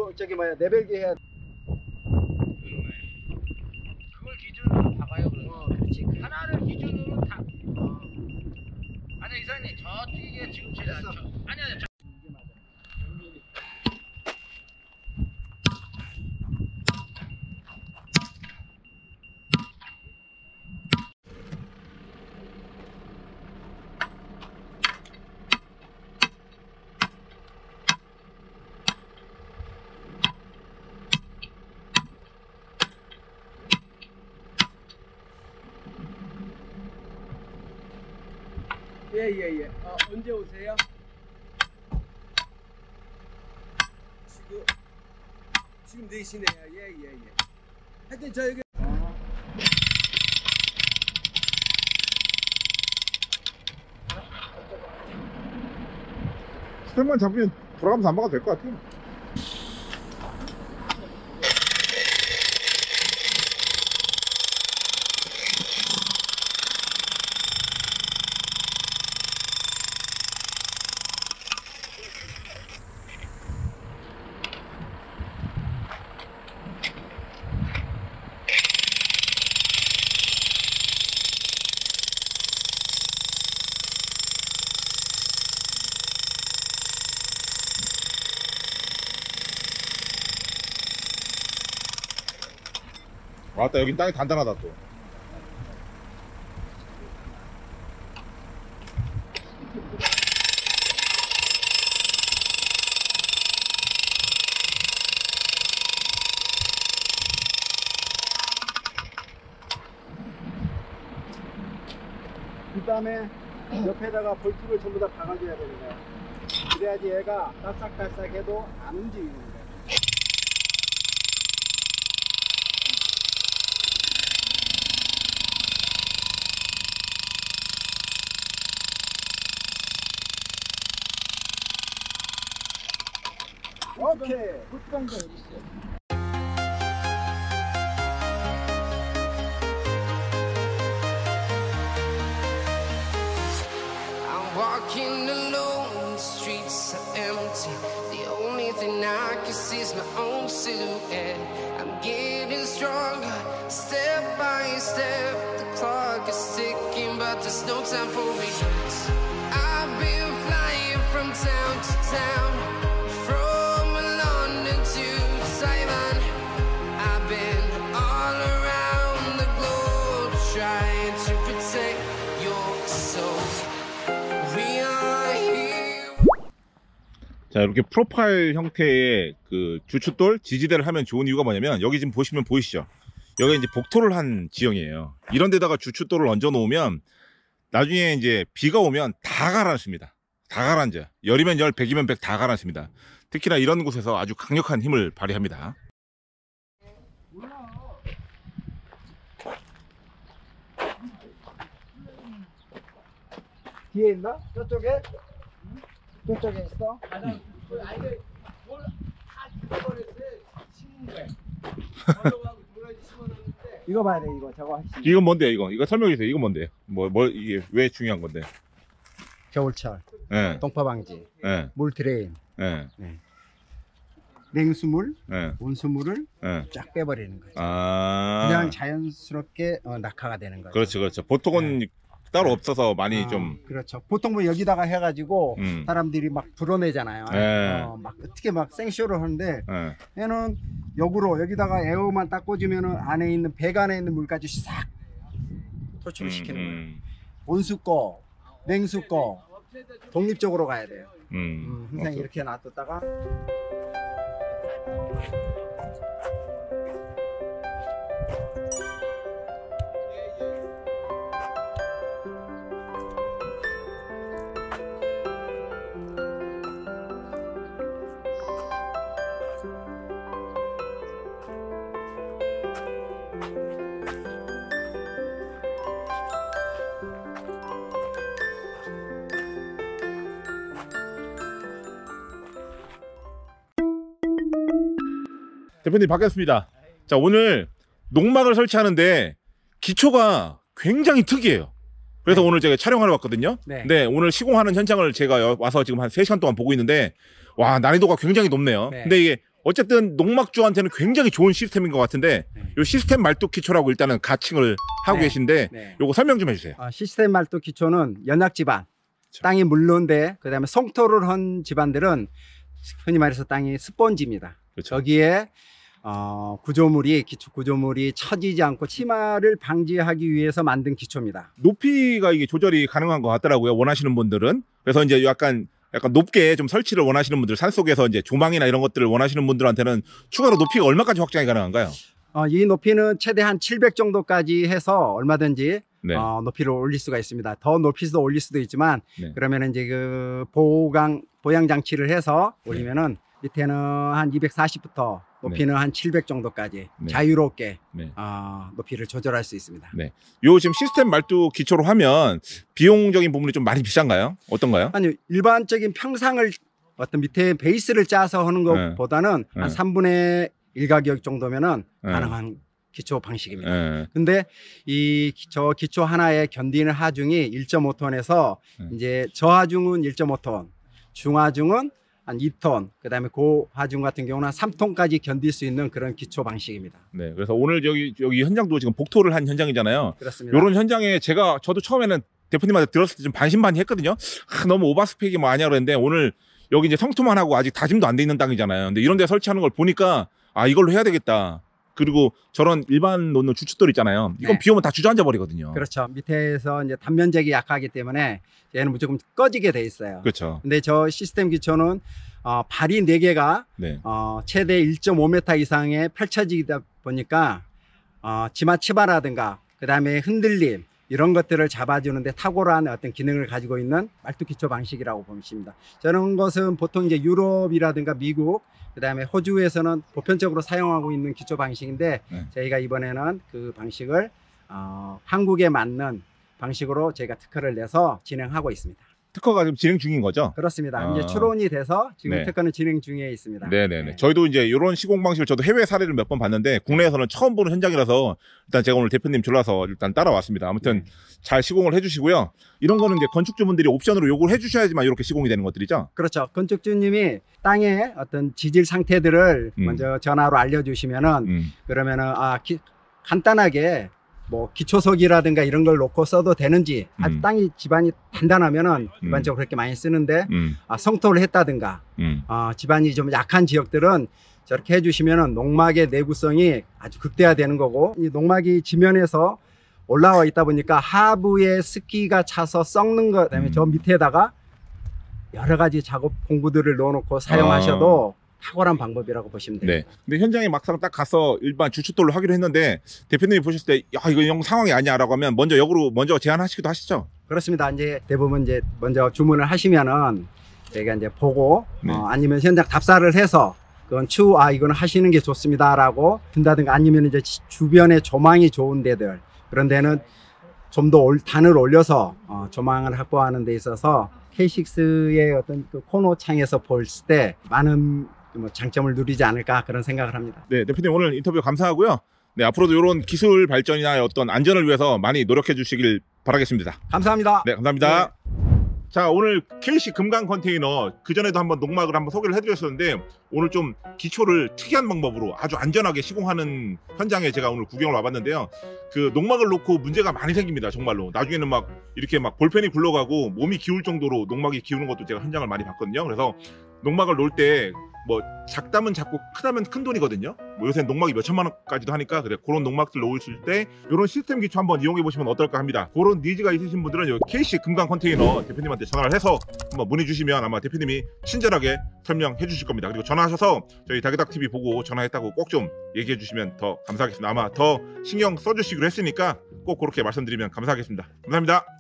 저기 뭐야 내벨기 해야. 그걸 기준으로 봐봐요. 그렇지. 하나를 기준으로 다. 아니 이사님 저쪽에 지금 제일 됐어. 안죠. 아니 저. 이게 맞아. 예예예. 언제 오세요? 지금 4시네요. 예예예. 하여튼 저 여기. 스택만 잡으면 돌아가면서 안 막아도 될 것 같아요. 맞다, 여긴 땅이 단단하다 또. 그 다음에 옆에다가 볼트를 전부 다 박아줘야 되는 거야. 그래야지 얘가 따싹따싹해도 안 움직이는 거야. 오케이. 볼트강도 어디 있어? Walking alone, the streets are empty. The only thing I can see is my own silhouette. I'm getting stronger, step by step. The clock is ticking, but there's no time for me. I've been flying from town to town, from London to Taiwan. I've been all around the globe, trying to protect your soul. 자, 이렇게 프로파일 형태의 그 주춧돌 지지대를 하면 좋은 이유가 뭐냐면, 여기 지금 보시면 보이시죠? 여기 이제 복토를 한 지형이에요. 이런 데다가 주춧돌을 얹어 놓으면 나중에 이제 비가 오면 다 가라앉습니다. 다 가라앉아요. 열이면 열, 백이면 백 다 가라앉습니다. 특히나 이런 곳에서 아주 강력한 힘을 발휘합니다. 뒤에 있나? 저쪽에? 저쪽에 있어? 아이들 뭘다 죽어버렸어요. 심은 거야. 이거 봐야 돼, 이거. 저거 하시. 이건 뭔데요, 이거? 이거 설명해 주세요. 이건 뭔데요? 이게 왜 중요한 건데? 겨울철, 예, 동파 방지, 예, 물 드레인, 예, 냉수물, 예, 온수물을 예. 쫙 빼버리는 거죠. 아, 그냥 자연스럽게 낙하가 되는 거죠. 그렇죠, 그렇죠. 보통은 따로 없어서 많이 좀, 그렇죠. 보통 뭐 여기다가 해가지고 사람들이 막 불어내잖아요. 예. 막 어떻게 막 생쇼를 하는데, 예. 얘는 역으로 여기다가 에어만 딱 꽂으면은 안에 있는 배 안에 있는 물까지 싹 토출을 시키는 거예요. 온수 거, 냉수 거 독립적으로 가야 돼요. 항상 이렇게 놔뒀다가 대표님 바뀌었습니다. 자, 오늘 농막을 설치하는데 기초가 굉장히 특이해요. 그래서 오늘 제가 촬영하러 왔거든요. 네, 오늘 시공하는 현장을 제가 와서 지금 한 3시간 동안 보고 있는데, 와, 난이도가 굉장히 높네요. 근데 이게 어쨌든 농막주한테는 굉장히 좋은 시스템인 것 같은데 네. 요 시스템 말뚝 기초라고 일단은 가칭을 하고 네. 계신데 네. 요거 설명 좀 해주세요. 시스템 말뚝 기초는 연약 집안, 그렇죠. 땅이 물른데 그다음에 송토를 한 집안들은 흔히 말해서 땅이 스펀지입니다. 그렇죠. 저기에 기초 구조물이 처지지 않고 침하를 방지하기 위해서 만든 기초입니다. 높이가 이게 조절이 가능한 것 같더라고요. 원하시는 분들은. 그래서 이제 약간 높게 좀 설치를 원하시는 분들, 산속에서 이제 조망이나 이런 것들을 원하시는 분들한테는 추가로 높이가 얼마까지 확장이 가능한가요? 이 높이는 최대한 700 정도까지 해서 얼마든지 네. 높이를 올릴 수가 있습니다. 더 높이도 올릴 수도 있지만 네. 그러면은 이제 그 보양 장치를 해서 올리면은 밑에는 한 240부터 높이는 한 700 정도까지 네. 자유롭게 네. 높이를 조절할 수 있습니다. 네. 요 지금 시스템 말뚝 기초로 하면 비용적인 부분이 좀 많이 비싼가요? 어떤가요? 아니요, 일반적인 평상을 어떤 밑에 베이스를 짜서 하는 것보다는 네. 한 3분의 1 가격 정도면은 네. 가능한 기초 방식입니다. 예. 근데 저 기초 하나에 견디는 하중이 1.5톤에서 이제 저하중은 1.5톤, 중하중은 한 2톤, 그다음에 고하중 같은 경우는 한 3톤까지 견딜 수 있는 그런 기초 방식입니다. 네. 그래서 오늘 여기 현장도 지금 복토를 한 현장이잖아요. 그렇습니다. 요런 현장에 저도 처음에는 대표님한테 들었을 때 좀 반신반의했거든요. 너무 오버스펙이 뭐 아니야 그랬는데 오늘 여기 이제 성토만 하고 아직 다짐도 안 돼 있는 땅이잖아요. 근데 이런 데 설치하는 걸 보니까 이걸로 해야 되겠다. 그리고 저런 일반 놓는 주춧돌 있잖아요. 이건 네. 비 오면 다 주저앉아 버리거든요. 그렇죠. 밑에서 이제 단면적이 약하기 때문에 얘는 무조건 꺼지게 돼 있어요. 그렇죠. 근데 저 시스템 기초는 발이 4개가 네. 최대 1.5m 이상에 펼쳐지다 보니까 치마라든가 그다음에 흔들림 이런 것들을 잡아주는데 탁월한 어떤 기능을 가지고 있는 말뚝 기초 방식이라고 보십니다. 저런 것은 보통 이제 유럽이라든가 미국 그다음에 호주에서는 보편적으로 사용하고 있는 기초 방식인데 네. 저희가 이번에는 그 방식을 한국에 맞는 방식으로 저희가 특허를 내서 진행하고 있습니다. 특허가 지금 진행 중인 거죠? 그렇습니다. 이제 추론이 돼서 지금 네. 특허는 진행 중에 있습니다. 네네네. 네. 저희도 이제 이런 시공 방식을 저도 해외 사례를 몇 번 봤는데 국내에서는 처음 보는 현장이라서 일단 제가 오늘 대표님 졸라서 일단 따라왔습니다. 아무튼 잘 시공을 해주시고요. 이런 거는 이제 건축주분들이 옵션으로 요구를 해주셔야지만 이렇게 시공이 되는 것들이죠. 그렇죠. 건축주님이 땅의 어떤 지질 상태들을 먼저 전화로 알려주시면은 그러면은 간단하게 뭐 기초석이라든가 이런 걸 놓고 써도 되는지 땅이 집안이 단단하면은 일반적으로 그렇게 많이 쓰는데 성토를 했다든가 집안이 좀 약한 지역들은 저렇게 해주시면은 농막의 내구성이 아주 극대화되는 거고 이 농막이 지면에서 올라와 있다 보니까 하부에 습기가 차서 썩는 것 그다음에 저 밑에다가 여러 가지 작업 공구들을 넣어놓고 사용하셔도 탁월한 방법이라고 보시면 돼요. 네. 근데 현장에 막상 딱 가서 일반 주춧돌로 하기로 했는데 대표님이 보셨을 때 이거 영 상황이 아니야라고 하면 먼저 제안하시기도 하시죠? 그렇습니다. 이제 대부분 이제 먼저 주문을 하시면은 저희가 이제 보고 아니면 현장 답사를 해서 그건 이거는 하시는 게 좋습니다라고 준다든가 아니면 이제 주변에 조망이 좋은 데들 그런 데는 좀 더 단을 올려서 조망을 확보하는 데 있어서 K6의 어떤 그 코너 창에서 볼 때 많은 장점을 누리지 않을까 그런 생각을 합니다. 네, 대표님 오늘 인터뷰 감사하고요. 네, 앞으로도 이런 기술 발전이나 어떤 안전을 위해서 많이 노력해 주시길 바라겠습니다. 감사합니다. 네, 감사합니다. 자, 오늘 KC 금강 컨테이너 그전에도 한번 농막을 한번 소개를 해드렸었는데 오늘 좀 기초를 특이한 방법으로 아주 안전하게 시공하는 현장에 제가 오늘 구경을 와봤는데요. 그 농막을 놓고 문제가 많이 생깁니다. 정말로 나중에는 막 이렇게 막 볼펜이 굴러가고 몸이 기울 정도로 농막이 기우는 것도 제가 현장을 많이 봤거든요. 그래서 농막을 놓을 때 뭐 작다면 작고 크다면 큰 돈이거든요. 뭐 요새 농막이 몇 천만 원까지도 하니까 그런 농막들 놓으실 때 이런 시스템 기초 한번 이용해 보시면 어떨까 합니다. 그런 니즈가 있으신 분들은 여기 KC 금강 컨테이너 대표님한테 전화를 해서 한번 문의 주시면 아마 대표님이 친절하게 설명해 주실 겁니다. 그리고 전화하셔서 저희 다그닥TV 보고 전화했다고 꼭 좀 얘기해 주시면 더 감사하겠습니다. 아마 더 신경 써주시기로 했으니까 꼭 그렇게 말씀드리면 감사하겠습니다. 감사합니다.